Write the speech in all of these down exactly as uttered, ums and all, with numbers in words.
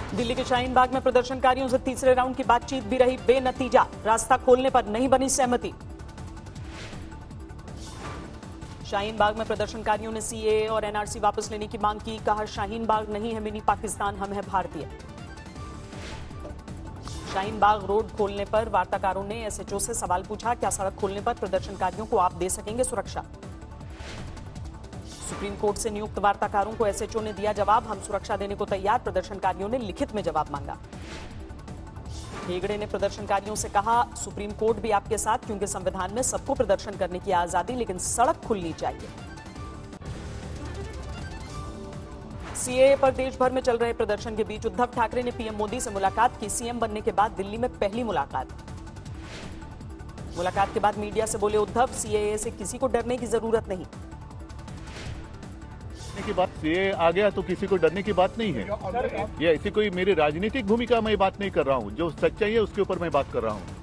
दिल्ली के शाहीन बाग में प्रदर्शनकारियों से तीसरे राउंड की बातचीत भी रही बेनतीजा। रास्ता खोलने पर नहीं बनी सहमति। शाहीन बाग में प्रदर्शनकारियों ने सीएए और एनआरसी वापस लेने की मांग की। कहा, शाहीन बाग नहीं है मिनी पाकिस्तान, हम है भारतीय। शाहीन बाग रोड खोलने पर वार्ताकारों ने एसएचओ से सवाल पूछा, क्या सड़क खोलने पर प्रदर्शनकारियों को आप दे सकेंगे सुरक्षा? सुप्रीम कोर्ट से नियुक्त वार्ताकारों को एसएचओ ने दिया जवाब, हम सुरक्षा देने को तैयार। प्रदर्शनकारियों ने लिखित में जवाब मांगा। हेगड़े ने प्रदर्शनकारियों से कहा, सुप्रीम कोर्ट भी आपके साथ, क्योंकि संविधान में सबको प्रदर्शन करने की आजादी, लेकिन सड़क खुलनी चाहिए। सीएए पर देश भर में चल रहे प्रदर्शन के बीच उद्धव ठाकरे ने पीएम मोदी से मुलाकात की। सीएम बनने के बाद दिल्ली में पहली मुलाकात। मुलाकात के बाद मीडिया से बोले उद्धव, सीएए से किसी को डरने की जरूरत नहीं। की बात सीएए आ गया तो किसी को डरने की बात नहीं है। ये ऐसी कोई मेरी राजनीतिक भूमिका मैं बात नहीं कर रहा हूं, जो सच्चाई है उसके ऊपर मैं बात कर रहा हूं।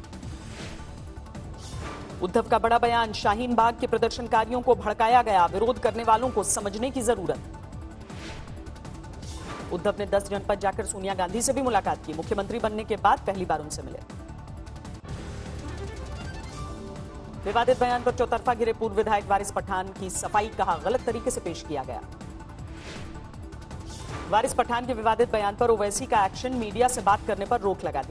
उद्धव का बड़ा बयान, शाहीन बाग के प्रदर्शनकारियों को भड़काया गया, विरोध करने वालों को समझने की जरूरत। उद्धव ने दस जनपद जाकर सोनिया गांधी से भी मुलाकात की। मुख्यमंत्री बनने के बाद पहली बार उनसे मिले। विवादित बयान पर चौतरफा गिरे पूर्व विधायक वारिस पठान की सफाई। कहा, गलत तरीके से पेश किया गया। वारिस पठान के विवादित बयान पर ओवैसी का एक्शन, मीडिया से बात करने पर रोक लगा दी।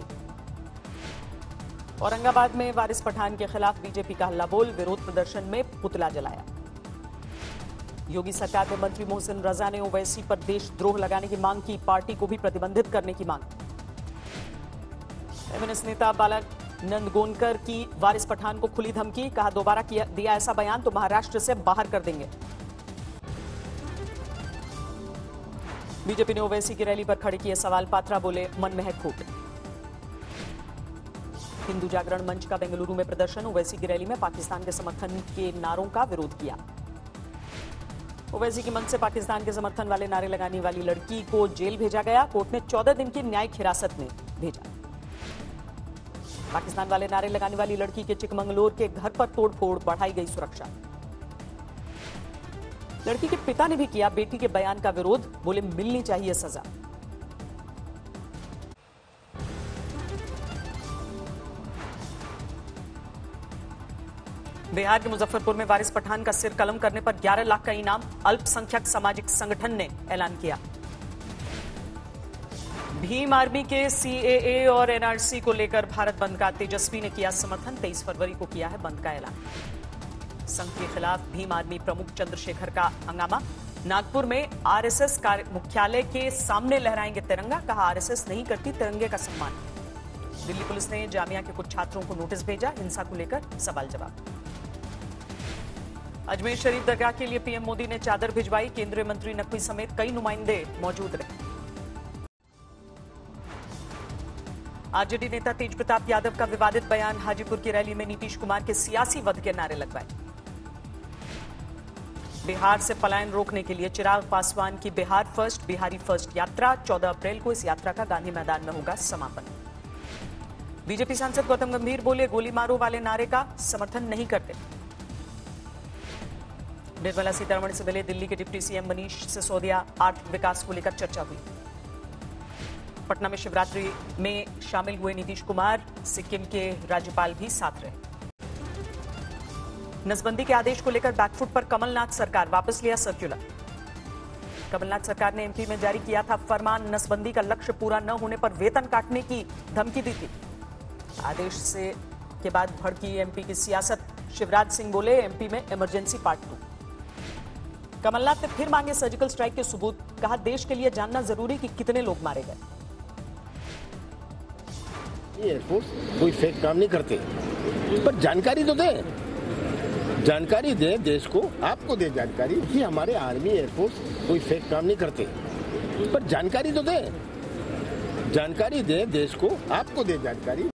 औरंगाबाद में वारिस पठान के खिलाफ बीजेपी का हल्ला बोल, विरोध प्रदर्शन में पुतला जलाया। योगी सरकार में मंत्री मोहसिन रजा ने ओवैसी पर देशद्रोह लगाने की मांग की। पार्टी को भी प्रतिबंधित करने की मांग। फेमिनिस्ट नेता बालानंद गोनकर की वारिस पठान को खुली धमकी। कहा, दोबारा किया दिया ऐसा बयान तो महाराष्ट्र से बाहर कर देंगे। बीजेपी ने ओवैसी की रैली पर खड़े किए सवाल। पात्रा बोले, मन में है खूट। हिंदू जागरण मंच का बेंगलुरु में प्रदर्शन। ओवैसी की रैली में पाकिस्तान के समर्थन के नारों का विरोध किया। ओवैसी की मंच से पाकिस्तान के समर्थन वाले नारे लगाने वाली लड़की को जेल भेजा गया। कोर्ट ने चौदह दिन की न्यायिक हिरासत में भेजा। पाकिस्तान वाले नारे लगाने वाली लड़की के चिकमंगलूर के घर पर तोड़फोड़, बढ़ाई गई सुरक्षा। लड़की के पिता ने भी किया बेटी के बयान का विरोध। बोले, मिलनी चाहिए सजा। बिहार के मुजफ्फरपुर में वारिस पठान का सिर कलम करने पर ग्यारह लाख का इनाम। अल्पसंख्यक सामाजिक संगठन ने ऐलान किया। भीम आर्मी के सीएए और एनआरसी को लेकर भारत बंद का तेजस्वी ने किया समर्थन। तेईस फरवरी को किया है बंद का ऐलान। संघ के खिलाफ भीम आर्मी प्रमुख चंद्रशेखर का हंगामा। नागपुर में आरएसएस मुख्यालय के सामने लहराएंगे तिरंगा। कहा, आरएसएस नहीं करती तिरंगे का सम्मान। दिल्ली पुलिस ने जामिया के कुछ छात्रों को नोटिस भेजा। हिंसा को लेकर सवाल जवाब। अजमेर शरीफ दरगाह के लिए पीएम मोदी ने चादर भिजवाई। केंद्रीय मंत्री नकवी समेत कई नुमाइंदे मौजूद रहे। आरजेडी नेता तेज प्रताप यादव का विवादित बयान। हाजीपुर की रैली में नीतीश कुमार के सियासी वध के नारे लगवाए। बिहार से पलायन रोकने के लिए चिराग पासवान की बिहार फर्स्ट, बिहारी फर्स्ट यात्रा। चौदह अप्रैल को इस यात्रा का गांधी मैदान में होगा समापन। बीजेपी सांसद गौतम गंभीर बोले, गोली मारो वाले नारे का समर्थन नहीं करते। निर्मला सीतारमण से मिले दिल्ली के डिप्टी सीएम मनीष सिसोदिया। आर्थिक विकास को लेकर चर्चा हुई। पटना में शिवरात्रि में शामिल हुए नीतीश कुमार। सिक्किम के राज्यपाल भी साथ रहे। नसबंदी के आदेश को लेकर बैकफुट पर कमलनाथ सरकार। वापस लिया सर्कुलर। कमलनाथ सरकार ने एमपी में जारी किया था फरमान। नसबंदी का लक्ष्य पूरा न होने पर वेतन काटने की धमकी दी थी। आदेश से के बाद भड़की एमपी की सियासत। शिवराज सिंह बोले, एमपी में इमरजेंसी पार्ट टू। कमलनाथ ने फिर मांगे सर्जिकल स्ट्राइक के सबूत। कहा, देश के लिए जानना जरूरी कि कितने लोग मारे गए। एयरफोर्स कोई फेक काम नहीं करते, पर जानकारी तो दे, जानकारी दे देश को, आपको दे जानकारी कि हमारे आर्मी एयरफोर्स कोई फेक काम नहीं करते, पर जानकारी तो दे, जानकारी दे देश को, आपको दे जानकारी।